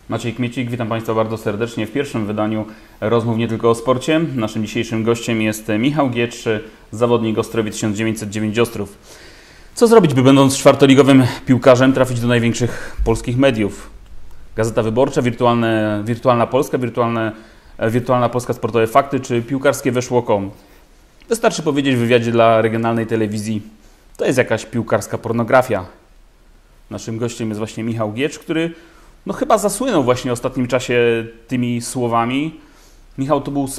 Maciej Kmiecik, witam Państwa bardzo serdecznie w pierwszym wydaniu rozmów nie tylko o sporcie. Naszym dzisiejszym gościem jest Michał Giecz, zawodnik Ostrowiec 1909 Ostrów. Co zrobić, by będąc czwartoligowym piłkarzem trafić do największych polskich mediów? Gazeta Wyborcza, Wirtualna Polska, Wirtualna Polska Sportowe Fakty czy piłkarskie weszło.com? Wystarczy powiedzieć w wywiadzie dla regionalnej telewizji: to jest jakaś piłkarska pornografia. Naszym gościem jest właśnie Michał Giecz, który chyba zasłynął właśnie w ostatnim czasie tymi słowami. Michał, to był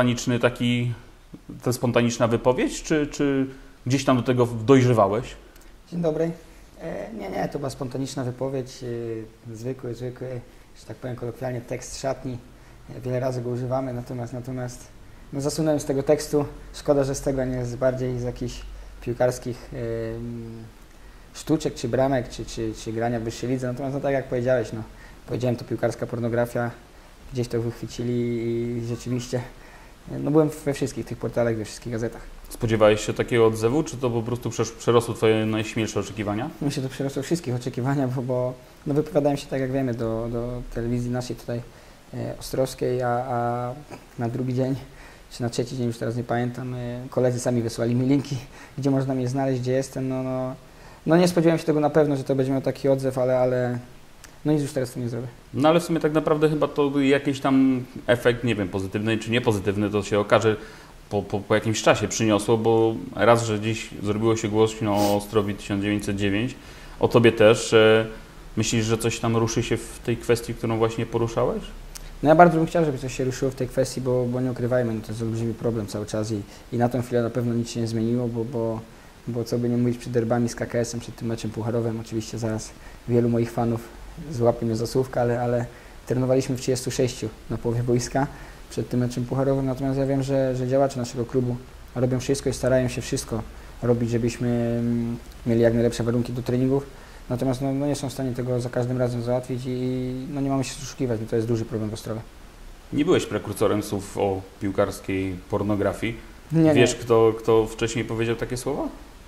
ta spontaniczna wypowiedź, czy gdzieś tam do tego dojrzewałeś? Dzień dobry. Nie, to była spontaniczna wypowiedź, zwykły, że tak powiem kolokwialnie, tekst szatni. Wiele razy go używamy, natomiast zasunąłem z tego tekstu. Szkoda, że z tego nie jest bardziej z jakichś piłkarskich sztuczek, czy bramek, czy grania w wyższej lidze. Natomiast tak jak powiedziałem, to piłkarska pornografia, gdzieś to wychwycili i rzeczywiście byłem we wszystkich tych portalach, we wszystkich gazetach. Spodziewałeś się takiego odzewu, czy to po prostu przerosło Twoje najśmielsze oczekiwania? Myślę, że to przerosło wszystkich oczekiwania, bo wypowiadałem się, tak jak wiemy, do telewizji naszej tutaj ostrowskiej, a na drugi dzień, czy na trzeci dzień, już teraz nie pamiętam, koledzy sami wysłali mi linki, gdzie można mnie znaleźć, gdzie jestem. Nie spodziewałem się tego na pewno, że to będzie miał taki odzew, ale nic już teraz z tym nie zrobię. Ale w sumie tak naprawdę chyba to jakiś tam efekt, nie wiem, pozytywny czy niepozytywny, to się okaże po jakimś czasie przyniosło, bo raz, że dziś zrobiło się głośno o Ostrowiec 1909, o Tobie też. Myślisz, że coś tam ruszy się w tej kwestii, którą właśnie poruszałeś? Ja bardzo bym chciał, żeby coś się ruszyło w tej kwestii, bo nie ukrywajmy, to jest olbrzymi problem cały czas i na tą chwilę na pewno nic się nie zmieniło, bo co by nie mówić, przed derbami z KKS-em, przed tym meczem pucharowym, oczywiście zaraz wielu moich fanów złapie mnie za słówka, ale trenowaliśmy w 36 na połowie boiska przed tym meczem pucharowym, natomiast ja wiem, że działacze naszego klubu robią wszystko i starają się wszystko robić, żebyśmy mieli jak najlepsze warunki do treningów, natomiast nie są w stanie tego za każdym razem załatwić i nie mamy się oszukiwać, bo to jest duży problem w Ostrowie. Nie byłeś prekursorem słów o piłkarskiej pornografii. Nie, Wiesz, kto wcześniej powiedział takie słowa?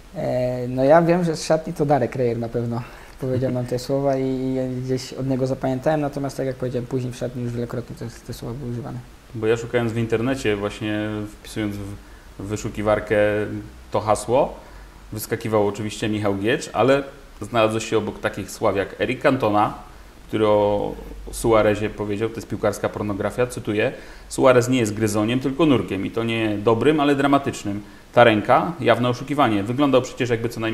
Ja wiem, że z szatni to Darek Rejer na pewno powiedział nam te słowa i gdzieś od niego zapamiętałem, natomiast tak jak powiedziałem, później w szatni już wielokrotnie te słowa były używane. Bo ja szukając w internecie, właśnie wpisując w wyszukiwarkę to hasło, wyskakiwał oczywiście Michał Giecz, ale znalazłeś się obok takich sław jak Eric Cantona, który o Suarezie powiedział: to jest piłkarska pornografia, cytuję: Suarez nie jest gryzoniem, tylko nurkiem i to nie dobrym, ale dramatycznym. Ta ręka, jawne oszukiwanie. Wyglądał przecież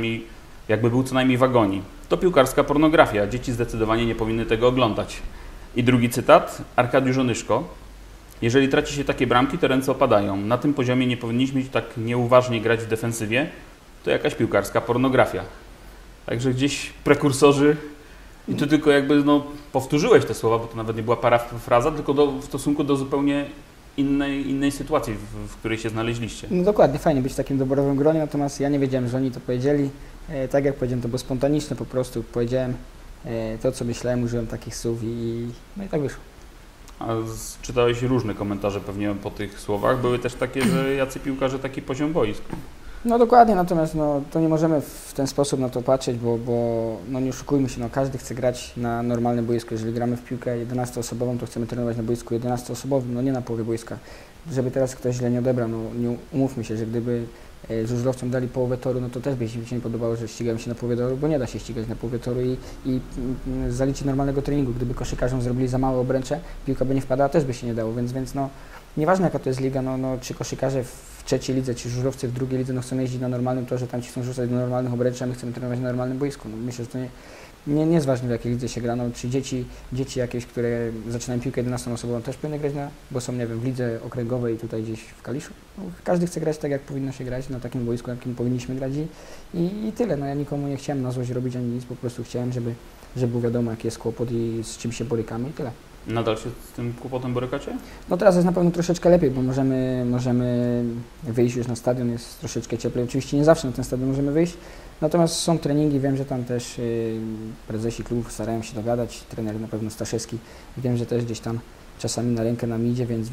jakby był co najmniej w agonii. To piłkarska pornografia. Dzieci zdecydowanie nie powinny tego oglądać. I drugi cytat, Arkadiusz Onyszko: jeżeli traci się takie bramki, to ręce opadają. Na tym poziomie nie powinniśmy tak nieuważnie grać w defensywie. To jakaś piłkarska pornografia. Także gdzieś prekursorzy, i tu tylko powtórzyłeś te słowa, bo to nawet nie była parafraza, tylko w stosunku do zupełnie innej sytuacji, w której się znaleźliście. Dokładnie, fajnie być w takim doborowym gronie, natomiast ja nie wiedziałem, że oni to powiedzieli. Tak jak powiedziałem, to było spontaniczne, po prostu powiedziałem to, co myślałem, użyłem takich słów i tak wyszło. A czytałeś różne komentarze pewnie po tych słowach. Były też takie, że jacy piłkarze taki poziom boisk. Dokładnie, natomiast to nie możemy w ten sposób na to patrzeć, bo nie oszukujmy się, każdy chce grać na normalnym boisku. Jeżeli gramy w piłkę 11-osobową, to chcemy trenować na boisku 11-osobowym, nie na połowie boiska. Żeby teraz ktoś źle nie odebrał, nie umówmy się, że gdyby żużlowcom dali połowę toru, to też by się nie podobało, że ścigają się na połowie toru, bo nie da się ścigać na połowie toru i zaliczyć normalnego treningu. Gdyby koszykarzom zrobili za małe obręcze, piłka by nie wpadała, też by się nie dało, więc nieważne jaka to jest liga, czy koszykarze w trzeciej lidze, czy żużlowcy w drugiej lidze chcą jeździć na normalnym torze, tam ci chcą rzucać do normalnych obręczy, a my chcemy trenować na normalnym boisku. Myślę, że to nie jest ważne, w jakiej lidze się gra. Czy dzieci jakieś, które zaczynają piłkę 11-osobową, też powinny grać bo są, nie wiem, w lidze okręgowej tutaj gdzieś w Kaliszu. Każdy chce grać tak, jak powinno się grać, na takim boisku, jakim powinniśmy grać i tyle. Ja nikomu nie chciałem na złość robić ani nic, po prostu chciałem, żeby było wiadomo, jaki jest kłopot i z czym się borykamy i tyle. Nadal się z tym kłopotem borykacie? Teraz jest na pewno troszeczkę lepiej, bo możemy wyjść już na stadion, jest troszeczkę cieplej. Oczywiście nie zawsze na ten stadion możemy wyjść, natomiast są treningi, wiem, że tam też prezesi klubów starają się dogadać, trener na pewno Staszewski, wiem, że też gdzieś tam czasami na rękę nam idzie, więc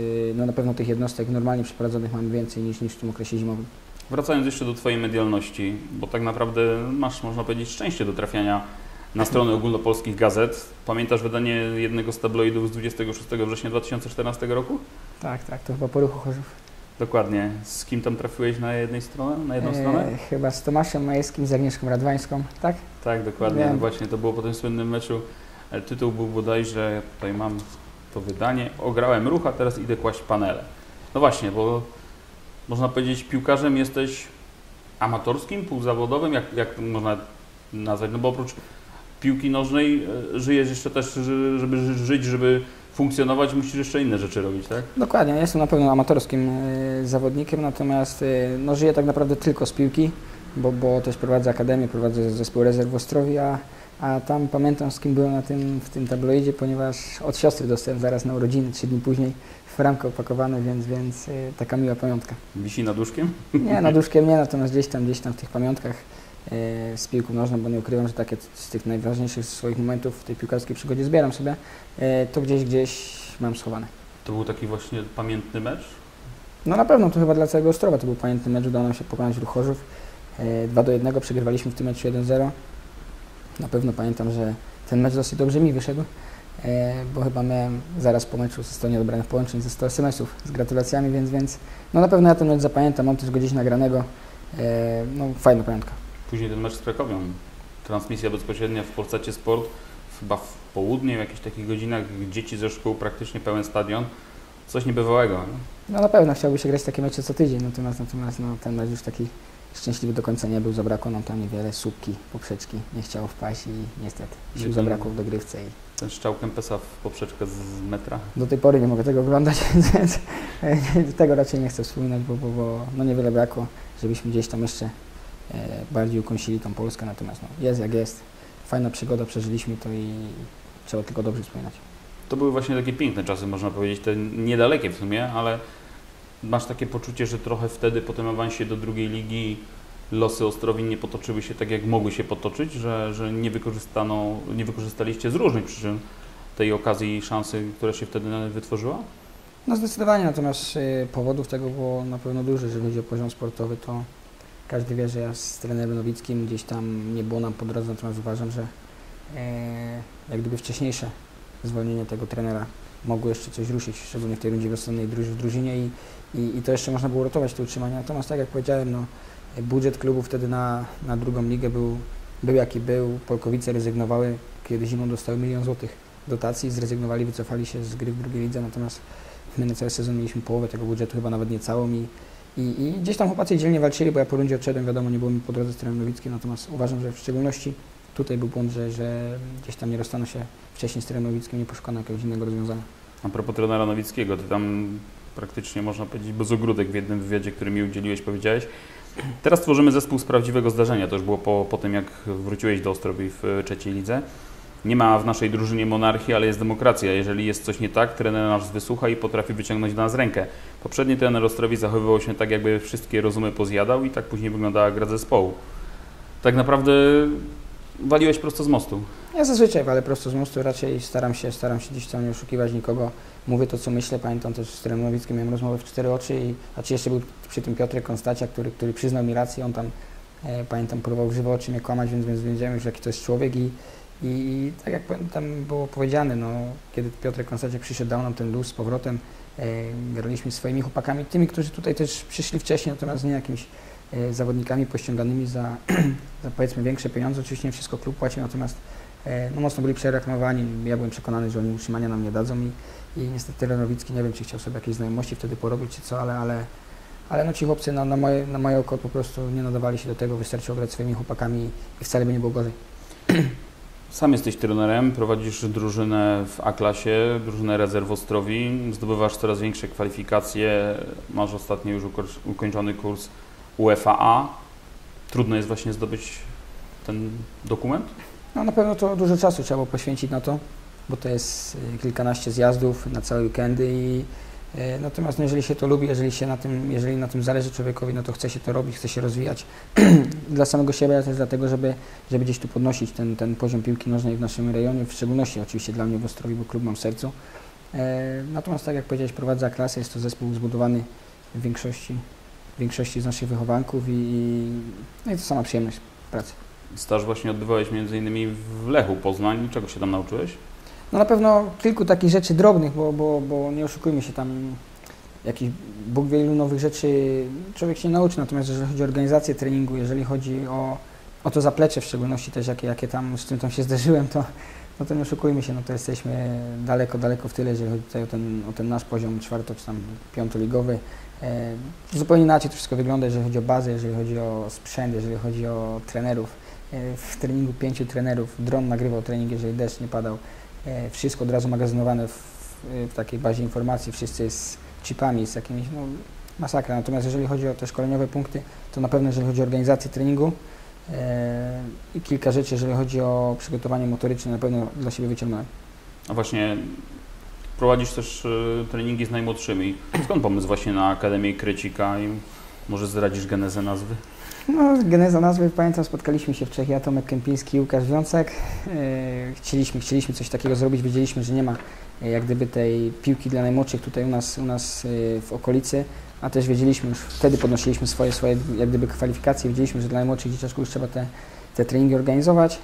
na pewno tych jednostek normalnie przeprowadzonych mamy więcej niż w tym okresie zimowym. Wracając jeszcze do Twojej medialności, bo tak naprawdę masz, można powiedzieć, szczęście do trafiania na stronę ogólnopolskich gazet. Pamiętasz wydanie jednego z tabloidów z 26 września 2014 roku? Tak, to chyba po Ruchu Chorzów. Dokładnie. Z kim tam trafiłeś na jedną stronę? Chyba z Tomaszem Majewskim, z Agnieszką Radwańską, tak? Tak, dokładnie. Wiem. Właśnie to było po tym słynnym meczu. Tytuł był bodajże, ja tutaj mam to wydanie, ograłem Ruch, a teraz idę kłaść panele. No właśnie, bo można powiedzieć, piłkarzem jesteś amatorskim, półzawodowym, jak to można nazwać? No bo oprócz piłki nożnej żyjesz jeszcze też, żeby żyć, żeby funkcjonować, musisz jeszcze inne rzeczy robić, tak? Dokładnie, ja jestem na pewno amatorskim zawodnikiem, natomiast no, żyję tak naprawdę tylko z piłki, bo też prowadzę akademię, prowadzę zespół rezerw w Ostrowi, a tam pamiętam, z kim byłem w tym tabloidzie, ponieważ od siostry dostałem zaraz na urodziny, 3 dni później, w ramkę opakowane, więc taka miła pamiątka. Wisi nad łóżkiem? Nie, nad łóżkiem nie, natomiast gdzieś tam w tych pamiątkach z piłką nożną, bo nie ukrywam, że takie z tych najważniejszych swoich momentów w tej piłkarskiej przygodzie zbieram sobie, to gdzieś mam schowane. To był taki właśnie pamiętny mecz? No na pewno, to chyba dla całego Ostrowa to był pamiętny mecz, udało nam się pokonać Ruch Chorzów, 2-1, przegrywaliśmy w tym meczu 1-0. Na pewno pamiętam, że ten mecz dosyć dobrze mi wyszedł, bo chyba miałem zaraz po meczu 100 nieodebranych połączeń, ze 100 SMS-ów z gratulacjami, więc no na pewno ja ten mecz zapamiętam, mam też go gdzieś nagranego, no fajna pamiątka. Później ten mecz z Krakowią, transmisja bezpośrednia w Polsacie Sport, chyba w południe, w jakichś takich godzinach, dzieci ze szkół, praktycznie pełen stadion, coś niebywałego. Nie? No na pewno chciałby się grać takie mecze co tydzień, natomiast no, ten mecz już taki szczęśliwy do końca nie był, zabrakło nam tam niewiele, słupki, poprzeczki, nie chciało wpaść i niestety sił zabrakło w dogrywce. Ten strzał Kempesa w poprzeczkę z metra? Do tej pory nie mogę tego oglądać, więc tego raczej nie chcę wspominać, bo no niewiele brakło, żebyśmy gdzieś tam jeszcze bardziej ukąsili tą Polskę, natomiast no, jest jak jest, fajna przygoda, przeżyliśmy to i trzeba tylko dobrze wspominać. To były właśnie takie piękne czasy, można powiedzieć, te niedalekie w sumie, ale masz takie poczucie, że trochę wtedy po tym awansie do drugiej ligi losy Ostrowin nie potoczyły się tak, jak mogły się potoczyć, że nie wykorzystaliście z różnych przyczyn tej okazji i szansy, która się wtedy wytworzyła? No zdecydowanie, natomiast powodów tego było na pewno dużo, jeżeli chodzi o poziom sportowy, to każdy wie, że ja z trenerem Nowickim gdzieś tam nie było nam po drodze, natomiast uważam, że jak gdyby wcześniejsze zwolnienie tego trenera mogło jeszcze coś ruszyć, szczególnie w tej rundzie wiosennej w drużynie i to jeszcze można było ratować te utrzymania. Natomiast tak jak powiedziałem, no, budżet klubu wtedy na drugą ligę był jaki był. Polkowice rezygnowały, kiedy zimą dostały 1 000 000 złotych dotacji, zrezygnowali, wycofali się z gry w drugiej lidze, natomiast my na cały sezon mieliśmy połowę tego budżetu, chyba nawet nie całą i gdzieś tam chłopacy dzielnie walczyli, bo ja po rundzie odszedłem, wiadomo, nie było mi po drodze z trenerem Nowickim, natomiast uważam, że w szczególności tutaj był błąd, że gdzieś tam nie rozstano się wcześniej z trenerem Nowickim, nie poszukano jakiegoś innego rozwiązania. A propos trenera Nowickiego, ty tam praktycznie, można powiedzieć, bez ogródek w jednym wywiadzie, który mi udzieliłeś, powiedziałeś: teraz tworzymy zespół z prawdziwego zdarzenia. To już było po tym, jak wróciłeś do Ostrowi w trzeciej lidze. Nie ma w naszej drużynie monarchii, ale jest demokracja. Jeżeli jest coś nie tak, trener nas wysłucha i potrafi wyciągnąć do nas rękę. Poprzedni trener Ostrowi zachowywał się tak, jakby wszystkie rozumy pozjadał i tak później wyglądała gra zespołu. Tak naprawdę waliłeś prosto z mostu. Ja zazwyczaj walę prosto z mostu, raczej staram się gdzieś tam nie oszukiwać nikogo. Mówię to, co myślę. Pamiętam też z trenerem Nowickim, miałem rozmowę w 4 oczy a jeszcze był przy tym Piotrek Konstacia, który przyznał mi rację. On tam, pamiętam, próbował w żywe oczy mnie kłamać, więc wiedziałem już, jaki to jest człowiek i tak jak tam było powiedziane, no, kiedy Piotrek Konstacia przyszedł, dał nam ten luz z powrotem, graliśmy swoimi chłopakami, tymi, którzy tutaj też przyszli wcześniej, natomiast nie jakimiś zawodnikami pościąganymi za powiedzmy większe pieniądze. Oczywiście nie wszystko klub płaci, natomiast no, mocno byli przereklamowani. Ja byłem przekonany, że oni utrzymania nam nie dadzą i niestety trener Nowicki, nie wiem, czy chciał sobie jakieś znajomości wtedy porobić, czy co, ale no, ci chłopcy na moje oko po prostu nie nadawali się do tego, wystarczyło grać swoimi chłopakami i wcale by nie było gorzej. Sam jesteś trenerem, prowadzisz drużynę w A-klasie, drużynę rezerw w Ostrowi, zdobywasz coraz większe kwalifikacje, masz ostatnio już ukończony kurs UEFA. Trudno jest właśnie zdobyć ten dokument? No na pewno to dużo czasu trzeba było poświęcić na to, bo to jest kilkanaście zjazdów na całe weekendy natomiast no, jeżeli się to lubi, jeżeli na tym zależy człowiekowi, no to chce się to robić, chce się rozwijać dla samego siebie, ale też dlatego, żeby gdzieś tu podnosić ten poziom piłki nożnej w naszym rejonie, w szczególności oczywiście dla mnie w Ostrowi, bo klub mam w sercu. Natomiast tak jak powiedziałeś, prowadzę A-klasę, jest to zespół zbudowany w większości z naszych wychowanków i to sama przyjemność pracy. Staż właśnie odbywałeś między innymi w Lechu Poznań. Czego się tam nauczyłeś? No na pewno kilku takich rzeczy drobnych, bo nie oszukujmy się, tam jakiś Bóg wie ilu nowych rzeczy człowiek się nauczy, natomiast jeżeli chodzi o organizację treningu, jeżeli chodzi o to zaplecze w szczególności też, jakie tam, z czym tam się zderzyłem, to nie oszukujmy się, no to jesteśmy daleko w tyle, jeżeli chodzi tutaj o ten nasz poziom czwarto czy tam piątoligowy. Zupełnie inaczej to wszystko wygląda, jeżeli chodzi o bazę, jeżeli chodzi o sprzęt, jeżeli chodzi o trenerów. W treningu 5 trenerów, dron nagrywał trening, jeżeli deszcz nie padał. Wszystko od razu magazynowane w takiej bazie informacji, wszyscy z chipami, z jakimiś, no masakra. Natomiast jeżeli chodzi o te szkoleniowe punkty, to na pewno jeżeli chodzi o organizację treningu i kilka rzeczy, jeżeli chodzi o przygotowanie motoryczne, na pewno dla siebie wyciągnąłem. A właśnie prowadzisz też treningi z najmłodszymi. Skąd pomysł właśnie na Akademię Krecika i może zdradzisz genezę nazwy? No, geneza nazwy, pamiętam, spotkaliśmy się w Czech, ja, Tomek Kępiński i Łukasz Wiącek. Chcieliśmy coś takiego zrobić, wiedzieliśmy, że nie ma jak gdyby tej piłki dla najmłodszych tutaj u nas w okolicy, a też wiedzieliśmy, już wtedy podnosiliśmy swoje jak gdyby kwalifikacje, wiedzieliśmy, że dla najmłodszych dzieciaczków już trzeba te treningi organizować.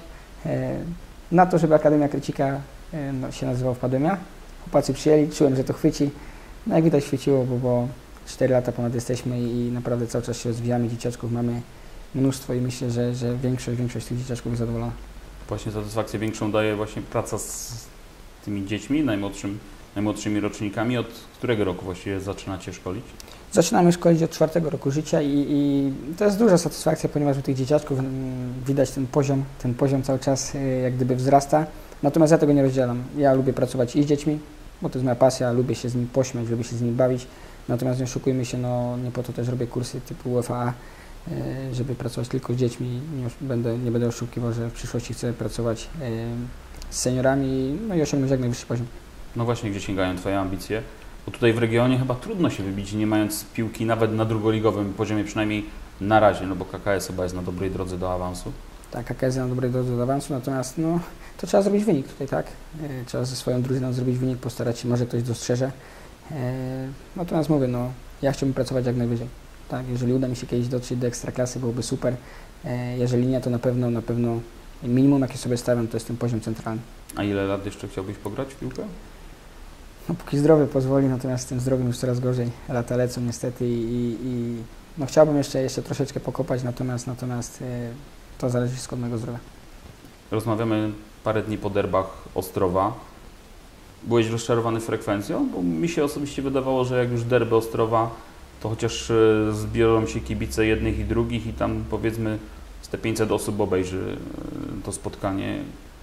Na to, żeby Akademia Krecika się nazywała, wpadłem ja. Chłopacy przyjęli, czułem, że to chwyci. No jak widać świeciło, bo 4 lata ponad jesteśmy i naprawdę cały czas się rozwijamy, dzieciaczków mamy mnóstwo i myślę, że większość tych dzieciaczków jest zadowolona. Właśnie satysfakcję większą daje właśnie praca z tymi dziećmi, najmłodszymi rocznikami. Od którego roku właściwie zaczynacie szkolić? Zaczynamy szkolić od 4 roku życia i to jest duża satysfakcja, ponieważ u tych dzieciaczków widać ten poziom cały czas jak gdyby wzrasta. Natomiast ja tego nie rozdzielam. Ja lubię pracować i z dziećmi, bo to jest moja pasja, lubię się z nimi pośmiać, lubię się z nimi bawić. Natomiast nie oszukujmy się, no nie po to też robię kursy typu UFA, żeby pracować tylko z dziećmi. Nie będę oszukiwał, że w przyszłości chcę pracować z seniorami, no i osiągnąć jak najwyższy poziom. No właśnie, gdzie sięgają Twoje ambicje? Bo tutaj w regionie chyba trudno się wybić, nie mając piłki nawet na drugoligowym poziomie, przynajmniej na razie, no bo KKS chyba jest na dobrej drodze do awansu. Tak, KKS jest na dobrej drodze do awansu, natomiast no, to trzeba zrobić wynik tutaj, tak? Trzeba ze swoją drużyną zrobić wynik, postarać się, może ktoś dostrzeże. Natomiast mówię, no, ja chciałbym pracować jak najwyżej. Tak, jeżeli uda mi się kiedyś dotrzeć do ekstraklasy, byłoby super. Jeżeli nie, to na pewno minimum, jakie sobie stawiam, to jest ten poziom centralny. A ile lat jeszcze chciałbyś pograć w piłkę? No, póki zdrowie pozwoli, natomiast z tym zdrowiem już coraz gorzej. Lata lecą niestety i no, chciałbym jeszcze troszeczkę pokopać, natomiast to zależy wszystko od mojego zdrowia. Rozmawiamy parę dni po derbach Ostrowa. Byłeś rozczarowany frekwencją? Bo mi się osobiście wydawało, że jak już derby Ostrowa, to chociaż zbiorą się kibice jednych i drugich i tam powiedzmy z te 500 osób obejrzy to spotkanie,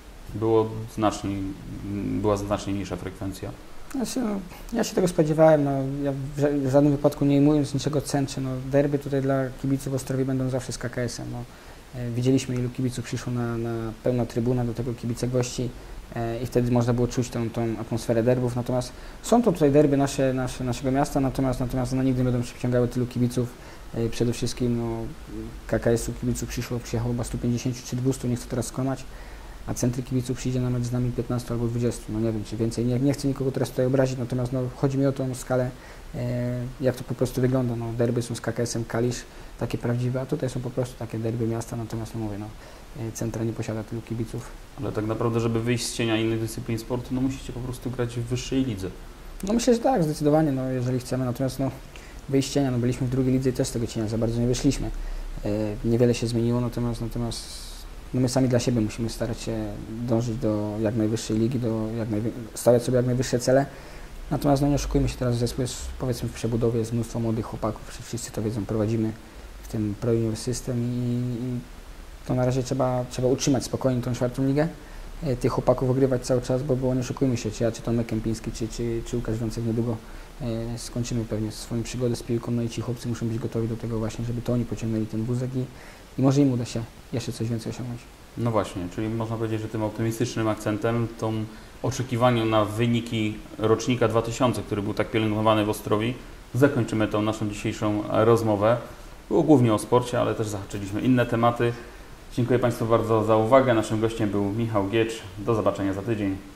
była znacznie mniejsza frekwencja. Znaczy, no, ja się tego spodziewałem, no, ja w żadnym wypadku nie ujmując niczego cenczy, no, derby tutaj dla kibiców w Ostrowie będą zawsze z KKS-em. No. Widzieliśmy, ilu kibiców przyszło na pełną trybunę, do tego kibice gości i wtedy można było czuć tą atmosferę derbów. Natomiast są to tutaj derby naszego miasta, natomiast no, nigdy nie będą przyciągały tylu kibiców. Przede wszystkim no, KKS-u kibiców przyjechało chyba 150 czy 200, nie chcę teraz skłamać, a centry kibiców przyjdzie nawet z nami 15 albo 20, no nie wiem czy więcej. Nie chcę nikogo teraz tutaj obrazić, natomiast no, chodzi mi o tą skalę, jak to po prostu wygląda. No, derby są z KKS-em Kalisz, takie prawdziwe, a tutaj są po prostu takie derby miasta, natomiast no mówię, no, centra nie posiada tylu kibiców. Ale tak naprawdę, żeby wyjść z cienia innych dyscyplin sportu, no musicie po prostu grać w wyższej lidze. No myślę, że tak, zdecydowanie, no, jeżeli chcemy, natomiast no, wyjść z cienia, no, byliśmy w drugiej lidze i też z tego cienia za bardzo nie wyszliśmy. Niewiele się zmieniło, natomiast no, my sami dla siebie musimy starać się dążyć do jak najwyższej ligi, stawiać sobie jak najwyższe cele. Natomiast no, nie oszukujmy się, teraz zespół jest powiedzmy w przebudowie, jest mnóstwo młodych chłopaków, wszyscy to wiedzą, prowadzimy w tym Pro Junior System i to na razie trzeba utrzymać spokojnie tą 4. ligę, tych chłopaków ogrywać cały czas, bo nie oszukujmy się, czy ja, czy Tomek Kępiński, czy Łukasz Wiącek niedługo skończymy pewnie swoją przygodę z piłką, no i ci chłopcy muszą być gotowi do tego właśnie, żeby to oni pociągnęli ten wózek i może im uda się jeszcze coś więcej osiągnąć. No właśnie, czyli można powiedzieć, że tym optymistycznym akcentem, tą oczekiwaniu na wyniki rocznika 2000, który był tak pielęgnowany w Ostrowi, zakończymy tą naszą dzisiejszą rozmowę. Było głównie o sporcie, ale też zahaczyliśmy inne tematy. Dziękuję Państwu bardzo za uwagę. Naszym gościem był Michał Giecz. Do zobaczenia za tydzień.